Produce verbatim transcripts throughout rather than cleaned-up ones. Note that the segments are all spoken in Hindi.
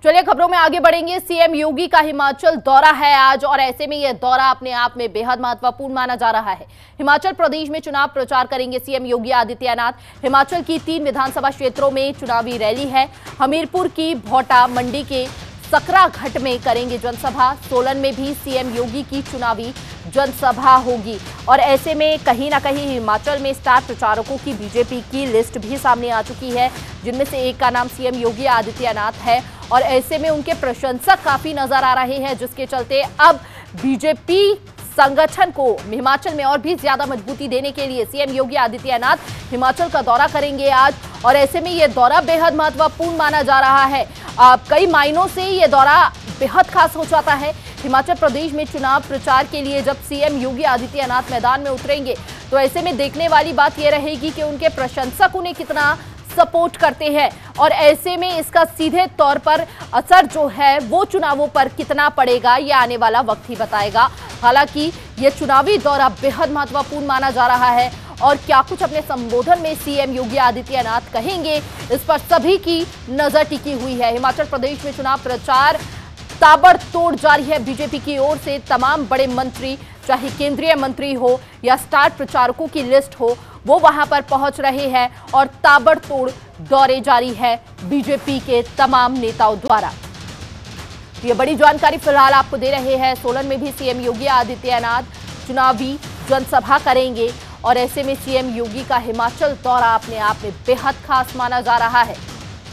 चलिए खबरों में आगे बढ़ेंगे। सीएम योगी का हिमाचल दौरा है आज और ऐसे में यह दौरा अपने आप में बेहद महत्वपूर्ण माना जा रहा है। हिमाचल प्रदेश में चुनाव प्रचार करेंगे सीएम योगी आदित्यनाथ। हिमाचल की तीन विधानसभा क्षेत्रों में चुनावी रैली है। हमीरपुर की भोटा मंडी के सकराघाट में करेंगे जनसभा। सोलन में भी सीएम योगी की चुनावी जनसभा होगी और ऐसे में कहीं ना कहीं हिमाचल में स्टार प्रचारकों की बीजेपी की लिस्ट भी सामने आ चुकी है, जिनमें से एक का नाम सीएम योगी आदित्यनाथ है और ऐसे में उनके प्रशंसक काफी नजर आ रहे हैं, जिसके चलते अब बीजेपी संगठन को हिमाचल में और भी ज्यादा मजबूती देने के लिए सीएम योगी आदित्यनाथ हिमाचल का दौरा करेंगे आज और ऐसे में यह दौरा बेहद महत्वपूर्ण माना जा रहा है। कई मायनों से यह दौरा बेहद खास हो जाता है। हिमाचल प्रदेश में चुनाव प्रचार के लिए जब सीएम योगी आदित्यनाथ मैदान में उतरेंगे तो ऐसे में देखने वाली बात यह रहेगी कि उनके प्रशंसक उन्हें कितना सपोर्ट करते हैं और ऐसे में इसका सीधे तौर पर असर जो है वो चुनावों पर कितना पड़ेगा ये आने वाला वक्त ही बताएगा। हालांकि ये चुनावी दौरा बेहद महत्वपूर्ण माना जा रहा है और क्या कुछ अपने संबोधन में सीएम योगी आदित्यनाथ कहेंगे, इस पर सभी की नजर टिकी हुई है। हिमाचल प्रदेश में चुनाव प्रचार ताबड़तोड़ जारी है। बीजेपी की ओर से तमाम बड़े मंत्री, चाहे केंद्रीय मंत्री हो या स्टार प्रचारकों की लिस्ट हो, वो वहां पर पहुंच रहे हैं और ताबड़तोड़ दौरे जारी है बीजेपी के तमाम नेताओं द्वारा। ये बड़ी जानकारी फिलहाल आपको दे रहे हैं। सोलन में भी सीएम योगी आदित्यनाथ चुनावी जनसभा करेंगे और ऐसे में सीएम योगी का हिमाचल दौरा अपने आप में बेहद खास माना जा रहा है।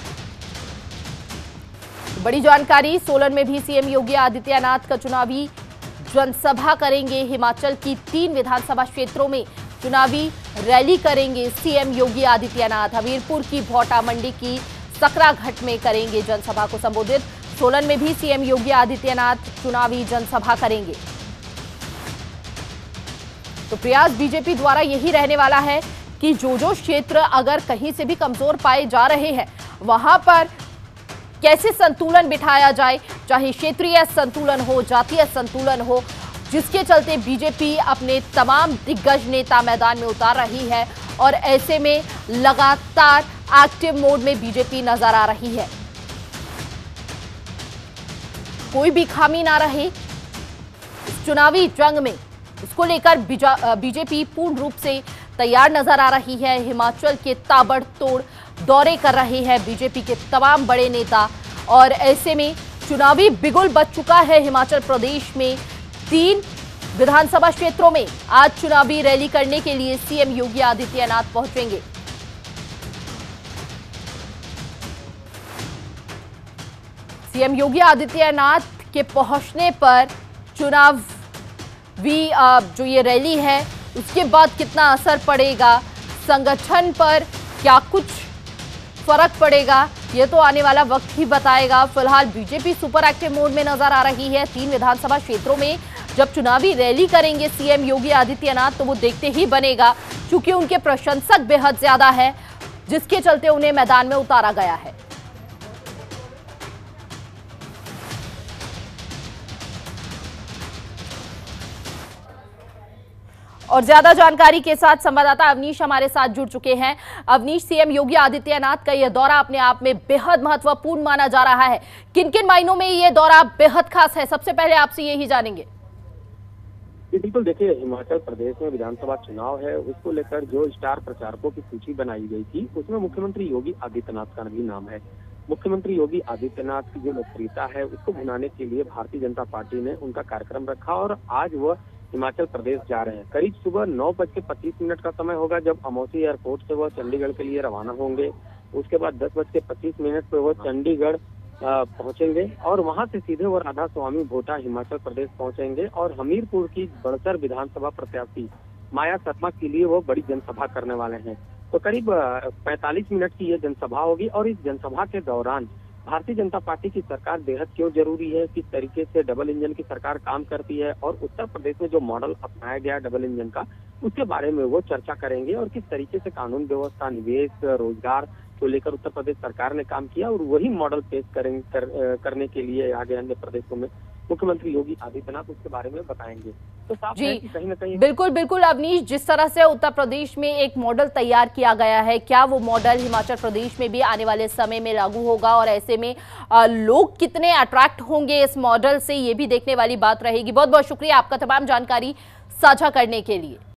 बड़ी जानकारी, सोलन में भी सीएम योगी आदित्यनाथ का चुनावी जनसभा करेंगे। हिमाचल की तीन विधानसभा क्षेत्रों में चुनावी रैली करेंगे सीएम योगी आदित्यनाथ। हमीरपुर की भोटा मंडी की सकराघाट में करेंगे जनसभा को संबोधित। सोलन में भी सीएम योगी आदित्यनाथ चुनावी जनसभा करेंगे। तो प्रयास बीजेपी द्वारा यही रहने वाला है कि जो जो क्षेत्र अगर कहीं से भी कमजोर पाए जा रहे हैं वहां पर कैसे संतुलन बिठाया जाए, चाहे क्षेत्रीय संतुलन हो, जातीय संतुलन हो, जिसके चलते बीजेपी अपने तमाम दिग्गज नेता मैदान में उतार रही है और ऐसे में लगातार एक्टिव मोड में बीजेपी नजर आ रही है। कोई भी खामी ना रहे इस चुनावी जंग में, इसको लेकर बीजेपी पूर्ण रूप से तैयार नजर आ रही है। हिमाचल के ताबड़तोड़ दौरे कर रहे हैं बीजेपी के तमाम बड़े नेता और ऐसे में चुनावी बिगुल बज चुका है। हिमाचल प्रदेश में तीन विधानसभा क्षेत्रों में आज चुनावी रैली करने के लिए सीएम योगी आदित्यनाथ पहुंचेंगे। सीएम योगी आदित्यनाथ के पहुंचने पर चुनावी जो ये रैली है उसके बाद कितना असर पड़ेगा, संगठन पर क्या कुछ फर्क पड़ेगा, ये तो आने वाला वक्त ही बताएगा। फिलहाल बीजेपी सुपर एक्टिव मोड में नजर आ रही है। तीन विधानसभा क्षेत्रों में जब चुनावी रैली करेंगे सीएम योगी आदित्यनाथ तो वो देखते ही बनेगा, क्योंकि उनके प्रशंसक बेहद ज्यादा है, जिसके चलते उन्हें मैदान में उतारा गया है। और ज्यादा जानकारी के साथ संवाददाता अवनीश हमारे साथ जुड़ चुके हैं। अवनीश, सीएम योगी आदित्यनाथ का यह दौरा अपने आप में बेहद महत्वपूर्ण माना जा रहा है। किन किन मायनों में यह दौरा बेहद खास है, सबसे पहले आपसे यही जानेंगे। बिल्कुल, देखिए हिमाचल प्रदेश में विधानसभा चुनाव है, उसको लेकर जो स्टार प्रचारकों की सूची बनाई गई थी उसमें मुख्यमंत्री योगी आदित्यनाथ का भी नाम है। मुख्यमंत्री योगी आदित्यनाथ की जो लोकप्रियता है उसको भुनाने के लिए भारतीय जनता पार्टी ने उनका कार्यक्रम रखा और आज वह हिमाचल प्रदेश जा रहे हैं। करीब सुबह नौ बज के पच्चीस मिनट का समय होगा जब अमौसी एयरपोर्ट से वह चंडीगढ़ के लिए रवाना होंगे। उसके बाद दस बज के पच्चीस मिनट पे वह चंडीगढ़ पहुंचेंगे और वहां से सीधे वो राधा स्वामी भोटा हिमाचल प्रदेश पहुंचेंगे और हमीरपुर की बड़सर विधानसभा प्रत्याशी माया शर्मा के लिए वो बड़ी जनसभा करने वाले हैं। तो करीब पैंतालीस मिनट की ये जनसभा होगी और इस जनसभा के दौरान भारतीय जनता पार्टी की सरकार बेहद क्यों जरूरी है, किस तरीके से डबल इंजन की सरकार काम करती है और उत्तर प्रदेश में जो मॉडल अपनाया गया डबल इंजन का उसके बारे में वो चर्चा करेंगे और किस तरीके से कानून व्यवस्था, निवेश, रोजगार को लेकर उत्तर प्रदेश सरकार ने काम किया और वही मॉडल पेश करेंगे कर, करने के लिए आगे अन्य प्रदेशों में मुख्यमंत्री योगी आदित्यनाथ उसके बारे में बताएंगे। तो साफ जी है कि कहीं ना कहीं बिल्कुल बिल्कुल अवनीश, जिस तरह से उत्तर प्रदेश में एक मॉडल तैयार किया गया है, क्या वो मॉडल हिमाचल प्रदेश में भी आने वाले समय में लागू होगा और ऐसे में आ, लोग कितने अट्रैक्ट होंगे इस मॉडल से, ये भी देखने वाली बात रहेगी। बहुत बहुत शुक्रिया आपका तमाम जानकारी साझा करने के लिए।